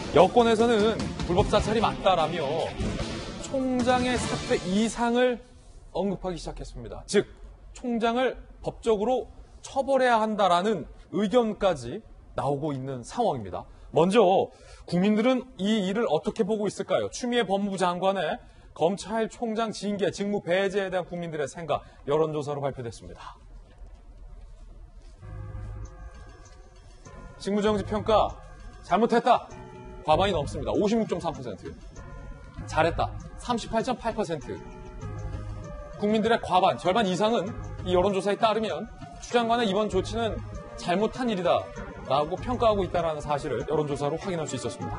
여권에서는 불법 사찰이 맞다라며 총장의 사퇴 이상을 언급하기 시작했습니다. 즉, 총장을 법적으로 처벌해야 한다라는 의견까지 나오고 있는 상황입니다. 먼저 국민들은 이 일을 어떻게 보고 있을까요? 추미애 법무부 장관의 검찰총장 징계, 직무 배제에 대한 국민들의 생각, 여론조사로 발표됐습니다. 직무정지 평가, 잘못했다. 과반이 넘습니다. 56.3%. 잘했다. 38.8%. 국민들의 과반, 절반 이상은 이 여론조사에 따르면 추 장관의 이번 조치는 잘못한 일이다 라고 평가하고 있다는 사실을 여론조사로 확인할 수 있었습니다.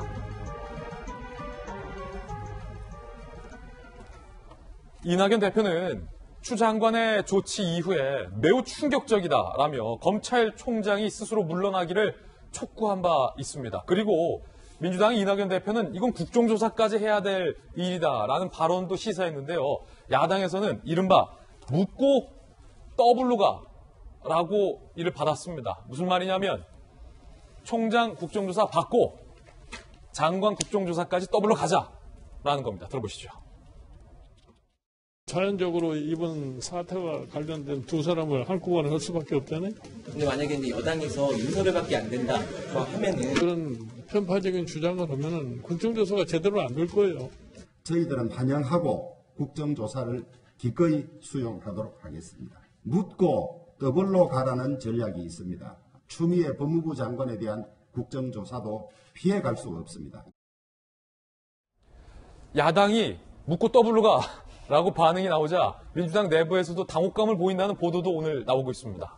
이낙연 대표는 추 장관의 조치 이후에 매우 충격적이다라며 검찰총장이 스스로 물러나기를 촉구한 바 있습니다. 그리고 민주당의 이낙연 대표는 이건 국정조사까지 해야 될 일이다라는 발언도 시사했는데요. 야당에서는 이른바 묻고 더블로 가라고 이를 받았습니다. 무슨 말이냐면 총장 국정조사 받고 장관 국정조사까지 더블로 가자라는 겁니다. 들어보시죠. 자연적으로 이번 사태와 관련된 두 사람을 한꺼번에 할 수밖에 없다네. 근데 만약에 이제 여당에서 윤석열밖에 안 된다 하면은 그런 편파적인 주장을 하면은 국정조사가 제대로 안 될 거예요. 저희들은 환영하고 국정조사를 기꺼이 수용하도록 하겠습니다. 묻고 더블로 가라는 전략이 있습니다. 추미애 법무부 장관에 대한 국정조사도 피해갈 수 없습니다. 야당이 묻고 더블로 가라고 반응이 나오자 민주당 내부에서도 당혹감을 보인다는 보도도 오늘 나오고 있습니다.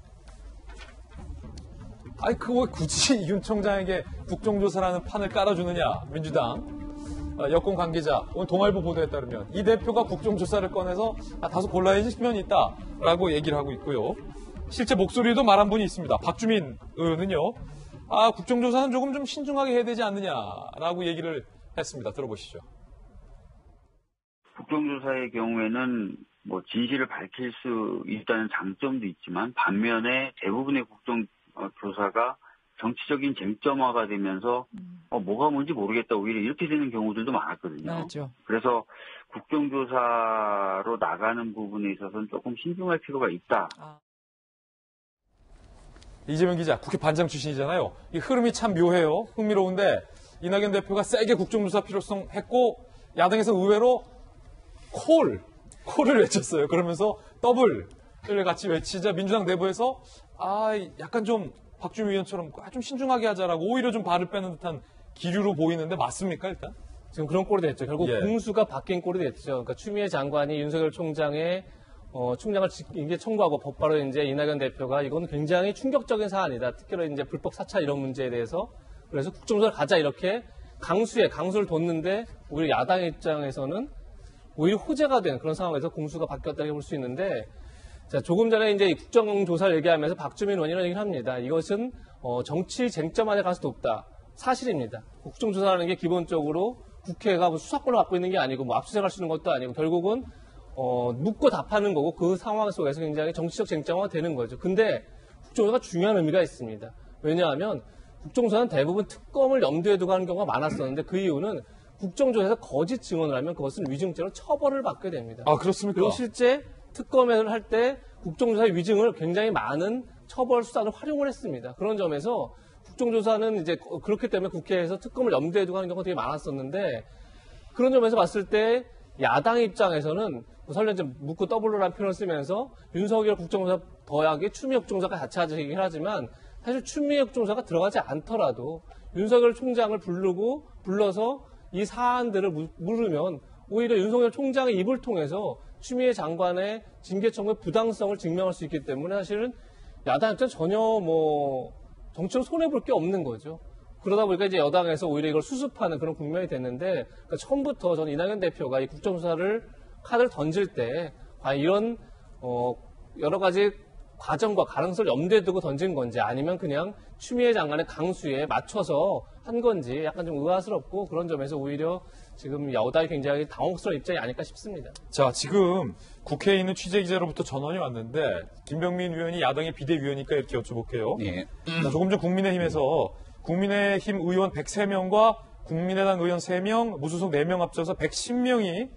아니 그거 왜 굳이 윤 총장에게 국정조사라는 판을 깔아주느냐. 민주당 여권 관계자 오늘 동아일보 보도에 따르면 이 대표가 국정조사를 꺼내서 다소 곤란해진 측면이 있다라고 얘기를 하고 있고요. 실제 목소리도 말한 분이 있습니다. 박주민 의원은요. 국정조사는 조금 좀 신중하게 해야 되지 않느냐라고 얘기를 했습니다. 들어보시죠. 국정조사의 경우에는 진실을 밝힐 수 있다는 장점도 있지만 반면에 대부분의 국정조사가 정치적인 쟁점화가 되면서 뭐가 뭔지 모르겠다 오히려 이렇게 되는 경우들도 많았거든요. 맞죠. 그래서 국정조사로 나가는 부분에 있어서는 조금 신중할 필요가 있다. 이재명 기자, 국회 반장 출신이잖아요. 이 흐름이 참 묘해요. 흥미로운데 이낙연 대표가 세게 국정조사 필요성 했고 야당에서 의외로 콜을 외쳤어요. 그러면서 더블을 같이 외치자 민주당 내부에서 약간 좀 박주민 의원처럼 좀 신중하게 하자라고 오히려 좀 발을 빼는 듯한 기류로 보이는데 맞습니까 일단? 지금 그런 꼴이 됐죠. 결국 공수가 바뀐 꼴이 됐죠. 그러니까 추미애 장관이 윤석열 총장의 총장을 징계 청구하고 곧바로 이제 이낙연 대표가 이건 굉장히 충격적인 사안이다. 특히나 이제 불법 사찰 이런 문제에 대해서 그래서 국정조사를 가자 이렇게 강수를 뒀는데 오히려 야당 입장에서는 오히려 호재가 된 그런 상황에서 공수가 바뀌었다고 볼 수 있는데 자, 조금 전에 이제 국정조사를 얘기하면서 박주민 의원이 이런 얘기를 합니다. 이것은 정치 쟁점 안에 가서 돕다. 사실입니다. 국정조사라는 게 기본적으로 국회가 수사권을 갖고 있는 게 아니고 압수수색할 수 있는 것도 아니고 결국은 묻고 답하는 거고 그 상황 속에서 굉장히 정치적 쟁점화가 되는 거죠. 근데 국정조사가 중요한 의미가 있습니다. 왜냐하면 국정조사는 대부분 특검을 염두에 두고 하는 경우가 많았었는데 그 이유는 국정조사에서 거짓 증언을 하면 그것은 위증죄로 처벌을 받게 됩니다. 그렇습니까? 그리고 실제 특검을 할 때 국정조사의 위증을 굉장히 많은 처벌 수단을 활용을 했습니다. 그런 점에서 국정조사는 이제 그렇기 때문에 국회에서 특검을 염두에 두고 하는 경우가 되게 많았었는데 그런 점에서 봤을 때 야당 입장에서는 설령 이제 묻고 더블로라는 표현을 쓰면서 윤석열 국정조사 더하기 추미애 국정조사가 같이 하자 얘기를 하지만 사실 추미애 국정조사가 들어가지 않더라도 윤석열 총장을 불러서 이 사안들을 물으면 오히려 윤석열 총장의 입을 통해서 추미애 장관의 징계 청구의 부당성을 증명할 수 있기 때문에 사실은 야당 입장은 전혀 정치로 손해볼 게 없는 거죠. 그러다 보니까 이제 여당에서 오히려 이걸 수습하는 그런 국면이 됐는데 그러니까 처음부터 저는 이낙연 대표가 이 국정조사를 카드를 던질 때 과연 이런 여러 가지 과정과 가능성을 염두에 두고 던진 건지 아니면 그냥 추미애 장관의 강수에 맞춰서 한 건지 약간 좀 의아스럽고 그런 점에서 오히려 지금 여당이 굉장히 당혹스러운 입장이 아닐까 싶습니다. 자, 지금 국회에 있는 취재기자로부터 전원이 왔는데 김병민 의원이 야당의 비대위원이니까 이렇게 여쭤볼게요. 네. 조금 전 국민의힘에서 국민의힘 의원 103명과 국민의당 의원 3명, 무소속 4명 합쳐서 110명이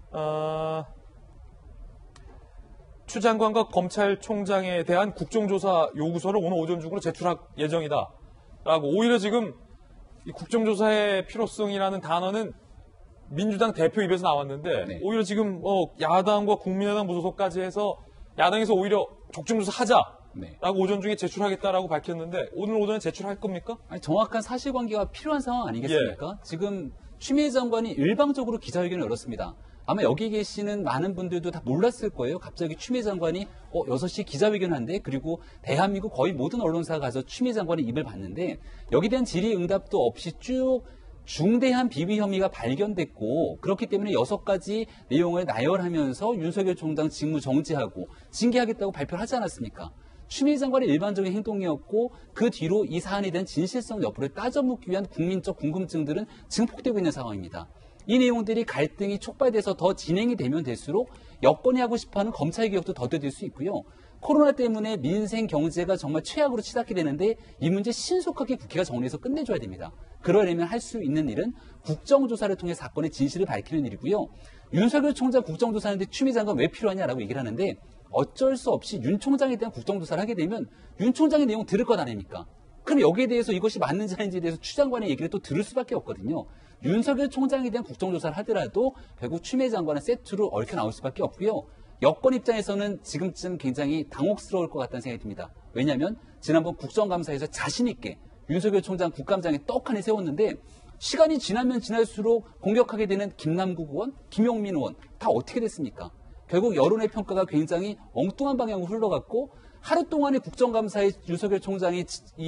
추 장관과 검찰총장에 대한 국정조사 요구서를 오늘 오전 중으로 제출할 예정이다. 라고 오히려 지금 이 국정조사의 필요성이라는 단어는 민주당 대표 입에서 나왔는데 네. 오히려 지금 야당과 국민의당 무소속까지 해서 야당에서 오히려 국정조사 하자라고 네. 오전 중에 제출하겠다라고 밝혔는데 오늘 오전에 제출할 겁니까? 아니, 정확한 사실관계가 필요한 상황 아니겠습니까? 지금 추미애 장관이 일방적으로 기자회견을 열었습니다. 아마 여기 계시는 많은 분들도 다 몰랐을 거예요. 갑자기 추미애 장관이 6시 기자회견을 한대. 그리고 대한민국 거의 모든 언론사가 가서 추미애 장관의 입을 봤는데 여기에 대한 질의응답도 없이 쭉 중대한 비위 혐의가 발견됐고 그렇기 때문에 6가지 내용을 나열하면서 윤석열 총장 직무 정지하고 징계하겠다고 발표를 하지 않았습니까? 추미애 장관의 일반적인 행동이었고 그 뒤로 이 사안에 대한 진실성 여부를 따져묻기 위한 국민적 궁금증들은 증폭되고 있는 상황입니다. 이 내용들이 갈등이 촉발돼서 더 진행이 되면 될수록 여권이 하고 싶어하는 검찰개혁도 더뎌질 수 있고요. 코로나 때문에 민생 경제가 정말 최악으로 치닫게 되는데 이 문제 신속하게 국회가 정리해서 끝내줘야 됩니다. 그러려면 할 수 있는 일은 국정조사를 통해 사건의 진실을 밝히는 일이고요. 윤석열 총장 국정조사하는데 추미애 장관 왜 필요하냐라고 얘기를 하는데 어쩔 수 없이 윤 총장에 대한 국정조사를 하게 되면 윤 총장의 내용 들을 것 아닙니까? 그럼 여기에 대해서 이것이 맞는지 아닌지에 대해서 추 장관의 얘기를 또 들을 수밖에 없거든요. 윤석열 총장에 대한 국정조사를 하더라도 결국 추미애 장관은 세트로 얽혀 나올 수밖에 없고요. 여권 입장에서는 지금쯤 굉장히 당혹스러울 것 같다는 생각이 듭니다. 왜냐하면 지난번 국정감사에서 자신 있게 윤석열 총장 국감장에 떡하니 세웠는데 시간이 지나면 지날수록 공격하게 되는 김남국 의원, 김용민 의원 다 어떻게 됐습니까? 결국 여론의 평가가 굉장히 엉뚱한 방향으로 흘러갔고 하루 동안의 국정감사에 윤석열 총장의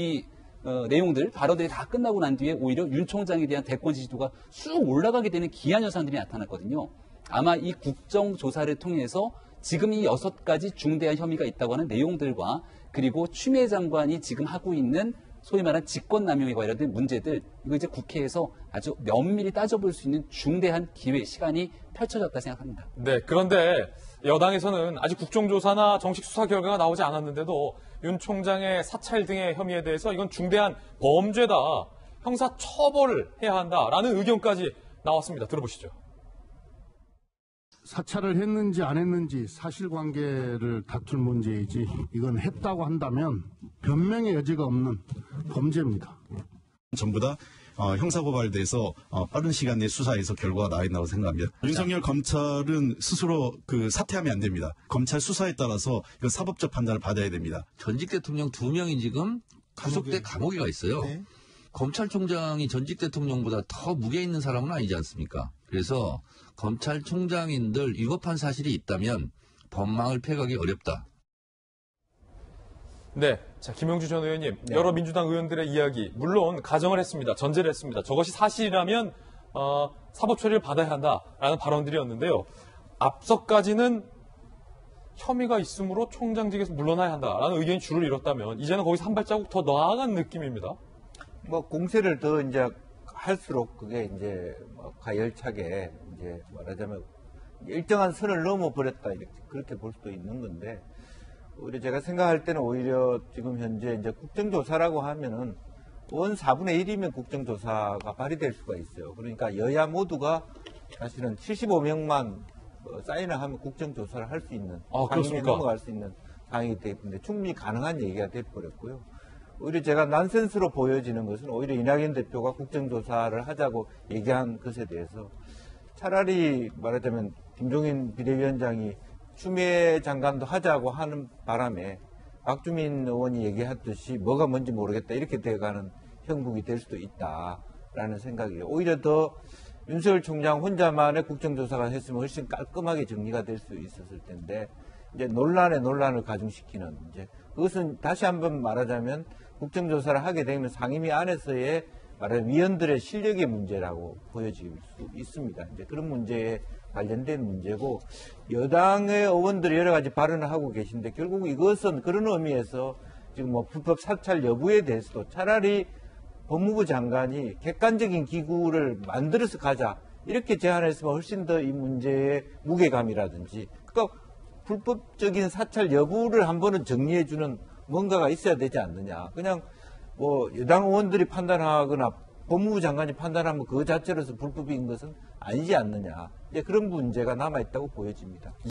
내용들, 발언들이 다 끝나고 난 뒤에 오히려 윤 총장에 대한 대권 지지도가 쑥 올라가게 되는 기이한 현상들이 나타났거든요. 아마 이 국정조사를 통해서 지금 이 6가지 중대한 혐의가 있다고 하는 내용들과 그리고 추미애 장관이 지금 하고 있는 소위 말한 직권남용에 관련된 문제들 이거 이제 국회에서 아주 면밀히 따져볼 수 있는 중대한 기회, 시간이 펼쳐졌다 생각합니다. 네, 그런데 여당에서는 아직 국정조사나 정식 수사 결과가 나오지 않았는데도 윤 총장의 사찰 등의 혐의에 대해서 이건 중대한 범죄다, 형사 처벌을 해야 한다라는 의견까지 나왔습니다. 들어보시죠. 사찰을 했는지 안 했는지 사실관계를 다툴 문제이지 이건 했다고 한다면 변명의 여지가 없는 범죄입니다. 전부 다 형사고발돼서 빠른 시간 내에 수사해서 결과가 나와 있다고 생각합니다. 윤석열 검찰은 스스로 사퇴하면 안 됩니다. 검찰 수사에 따라서 이건 사법적 판단을 받아야 됩니다. 전직 대통령 2명이 지금 구속돼 감옥에 가 있어요. 네. 검찰총장이 전직 대통령보다 더 무게 있는 사람은 아니지 않습니까? 그래서 검찰총장인들 위법한 사실이 있다면 법망을 폐가기 어렵다. 네. 자, 김영주 전 의원님, 여러 민주당 의원들의 이야기, 물론 가정을 했습니다. 전제를 했습니다. 저것이 사실이라면, 사법 처리를 받아야 한다라는 발언들이었는데요. 앞서까지는 혐의가 있으므로 총장직에서 물러나야 한다라는 의견이 줄을 이뤘다면, 이제는 거기서 한 발자국 더 나아간 느낌입니다. 공세를 더 이제 할수록 그게 이제 가열차게 이제 말하자면 일정한 선을 넘어버렸다 이렇게 그렇게 볼 수도 있는 건데 오히려 제가 생각할 때는 오히려 지금 현재 이제 국정조사라고 하면은 원 4분의 1이면 국정조사가 발의될 수가 있어요. 그러니까 여야 모두가 사실은 75명만 사인을 하면 국정조사를 할 수 있는 상임위에 넘어갈 수 있는 상황이기 때문에 충분히 가능한 얘기가 돼버렸고요. 오히려 제가 난센스로 보여지는 것은 오히려 이낙연 대표가 국정조사를 하자고 얘기한 것에 대해서 차라리 말하자면 김종인 비대위원장이 추미애 장관도 하자고 하는 바람에 박주민 의원이 얘기했듯이 뭐가 뭔지 모르겠다 이렇게 돼가는 형국이 될 수도 있다라는 생각이에요. 오히려 더 윤석열 총장 혼자만의 국정조사가 했으면 훨씬 깔끔하게 정리가 될 수 있었을 텐데 이제 논란을 가중시키는 이제 그것은 다시 한번 말하자면 국정조사를 하게 되면 상임위 안에서의 말하자면 위원들의 실력의 문제라고 보여질 수 있습니다. 이제 그런 문제에 관련된 문제고 여당의 의원들이 여러 가지 발언을 하고 계신데 결국 이것은 그런 의미에서 지금 불법 사찰 여부에 대해서도 차라리 법무부 장관이 객관적인 기구를 만들어서 가자 이렇게 제안했으면 훨씬 더 이 문제의 무게감이라든지 그러니까 불법적인 사찰 여부를 한 번은 정리해주는 뭔가가 있어야 되지 않느냐. 그냥 뭐 여당 의원들이 판단하거나 법무부 장관이 판단하면 그 자체로서 불법인 것은 아니지 않느냐. 이제 그런 문제가 남아있다고 보여집니다.